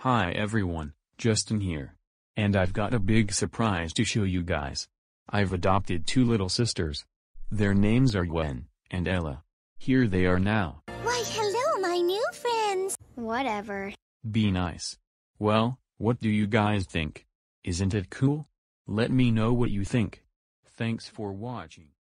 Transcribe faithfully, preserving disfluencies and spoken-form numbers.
Hi everyone, Justin here. And I've got a big surprise to show you guys. I've adopted two little sisters. Their names are Gwen and Ella. Here they are now. Why hello my new friends. Whatever. Be nice. Well, what do you guys think? Isn't it cool? Let me know what you think. Thanks for watching.